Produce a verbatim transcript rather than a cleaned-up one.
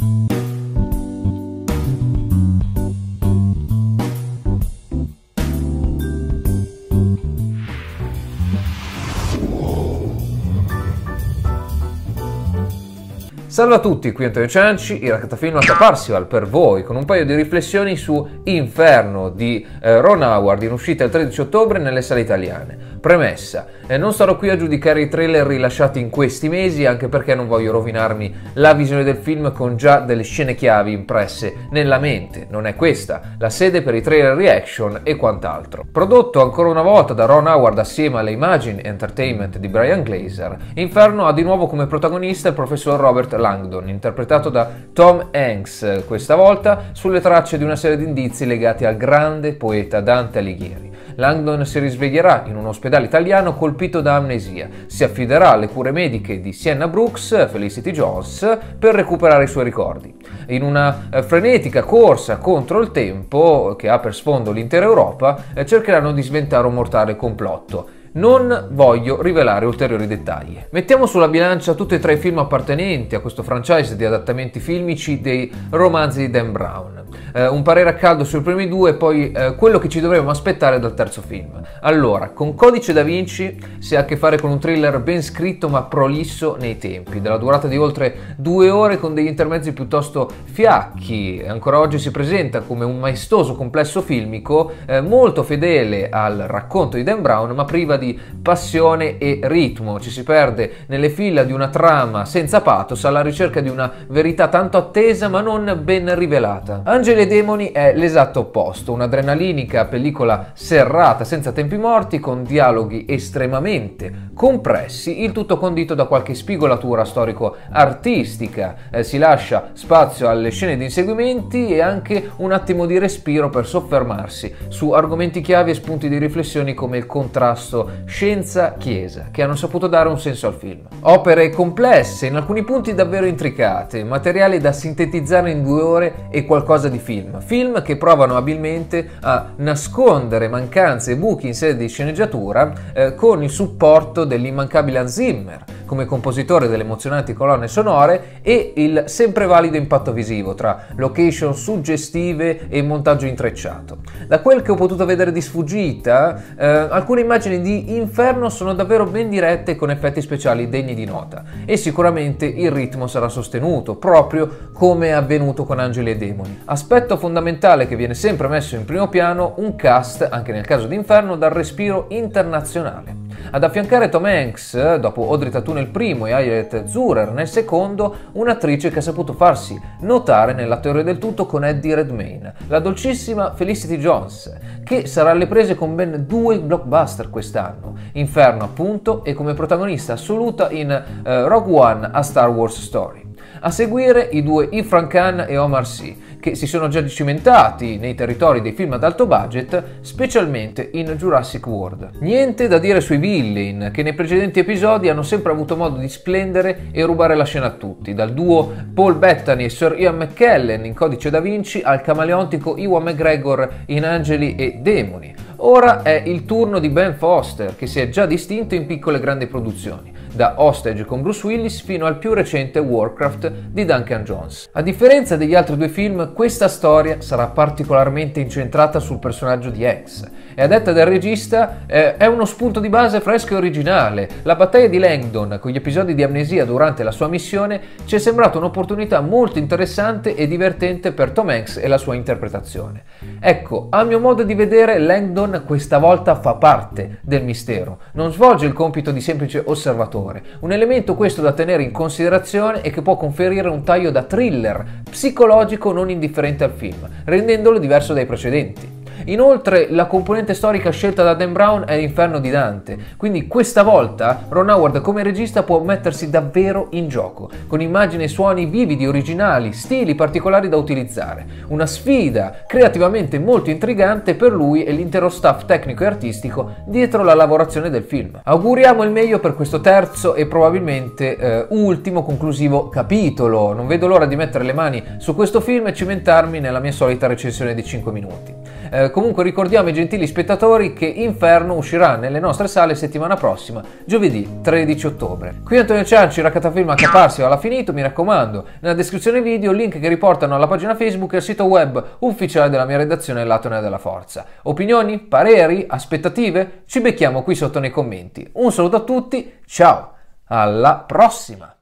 Salve a tutti, qui Antonio Cianci, il Raccattafilm Atta Parsival per voi, con un paio di riflessioni su Inferno di eh, Ron Howard, in uscita il tredici ottobre nelle sale italiane. Premessa, eh, non starò qui a giudicare i trailer rilasciati in questi mesi, anche perché non voglio rovinarmi la visione del film con già delle scene chiavi impresse nella mente. Non è questa la sede per i trailer reaction e quant'altro. Prodotto ancora una volta da Ron Howard assieme alle Imagine Entertainment di Brian Glazer, Inferno ha di nuovo come protagonista il professor Robert Langdon, interpretato da Tom Hanks, questa volta sulle tracce di una serie di indizi legati al grande poeta Dante Alighieri. Langdon si risveglierà in un ospedale italiano colpito da amnesia, si affiderà alle cure mediche di Sienna Brooks, Felicity Jones, per recuperare i suoi ricordi. In una frenetica corsa contro il tempo, che ha per sfondo l'intera Europa, cercheranno di sventare un mortale complotto. Non voglio rivelare ulteriori dettagli. Mettiamo sulla bilancia tutti e tre i film appartenenti a questo franchise di adattamenti filmici dei romanzi di Dan Brown. Eh, un parere a caldo sui primi due e poi eh, quello che ci dovremmo aspettare dal terzo film. Allora, con Codice da Vinci si ha a che fare con un thriller ben scritto ma prolisso nei tempi, della durata di oltre due ore con degli intermezzi piuttosto fiacchi. Ancora oggi si presenta come un maestoso complesso filmico eh, molto fedele al racconto di Dan Brown ma priva di di passione e ritmo. Ci si perde nelle fila di una trama senza pathos alla ricerca di una verità tanto attesa ma non ben rivelata. Angeli e Demoni è l'esatto opposto, un'adrenalinica pellicola serrata senza tempi morti con dialoghi estremamente compressi, il tutto condito da qualche spigolatura storico-artistica. Eh, si lascia spazio alle scene di inseguimenti e anche un attimo di respiro per soffermarsi su argomenti chiavi e spunti di riflessioni come il contrasto scienza-chiesa, che hanno saputo dare un senso al film. Opere complesse, in alcuni punti davvero intricate, materiali da sintetizzare in due ore e qualcosa di film. Film che provano abilmente a nascondere mancanze e buchi in sede di sceneggiatura eh, con il supporto dell'immancabile Hans Zimmer come compositore delle emozionanti colonne sonore e il sempre valido impatto visivo tra location suggestive e montaggio intrecciato. Da quel che ho potuto vedere di sfuggita, eh, alcune immagini di Inferno sono davvero ben dirette con effetti speciali degni di nota e sicuramente il ritmo sarà sostenuto, proprio come è avvenuto con Angeli e Demoni. Aspetto fondamentale che viene sempre messo in primo piano, un cast, anche nel caso di Inferno, dal respiro internazionale. Ad affiancare Tom Hanks, dopo Audrey Tautou nel primo e Ayelet Zurer nel secondo, un'attrice che ha saputo farsi notare nella teoria del tutto con Eddie Redmayne, la dolcissima Felicity Jones, che sarà alle prese con ben due blockbuster quest'anno, Inferno appunto e come protagonista assoluta in uh, Rogue One a Star Wars Story. A seguire i due Irfan Khan e Omar Sy, che si sono già cimentati nei territori dei film ad alto budget, specialmente in Jurassic World. Niente da dire sui villain, che nei precedenti episodi hanno sempre avuto modo di splendere e rubare la scena a tutti, dal duo Paul Bettany e Sir Ian McKellen in Codice da Vinci al camaleontico Ewan McGregor in Angeli e Demoni. Ora è il turno di Ben Foster, che si è già distinto in piccole e grandi produzioni, da Hostage con Bruce Willis fino al più recente Warcraft di Duncan Jones. A differenza degli altri due film, questa storia sarà particolarmente incentrata sul personaggio di Hanks e, a detta del regista, eh, è uno spunto di base fresco e originale. La battaglia di Langdon con gli episodi di amnesia durante la sua missione ci è sembrata un'opportunità molto interessante e divertente per Tom Hanks e la sua interpretazione. Ecco, a mio modo di vedere, Langdon questa volta fa parte del mistero, non svolge il compito di semplice osservatore, un elemento questo da tenere in considerazione e che può conferire un taglio da thriller psicologico non indifferente al film, rendendolo diverso dai precedenti. Inoltre la componente storica scelta da Dan Brown è l'Inferno di Dante, quindi questa volta Ron Howard come regista può mettersi davvero in gioco, con immagini e suoni vividi, originali, stili particolari da utilizzare. Una sfida creativamente molto intrigante per lui e l'intero staff tecnico e artistico dietro la lavorazione del film. Auguriamo il meglio per questo terzo e probabilmente eh, ultimo conclusivo capitolo. Non vedo l'ora di mettere le mani su questo film e cimentarmi nella mia solita recensione di cinque minuti. Eh, comunque ricordiamo ai gentili spettatori che Inferno uscirà nelle nostre sale settimana prossima, giovedì tredici ottobre. Qui Antonio Cianci, Raccattafilm H Parsio l'ha finito, mi raccomando, nella descrizione video link che riportano alla pagina Facebook e al sito web ufficiale della mia redazione L'Atone della Forza. Opinioni, pareri, aspettative? Ci becchiamo qui sotto nei commenti. Un saluto a tutti, ciao, alla prossima!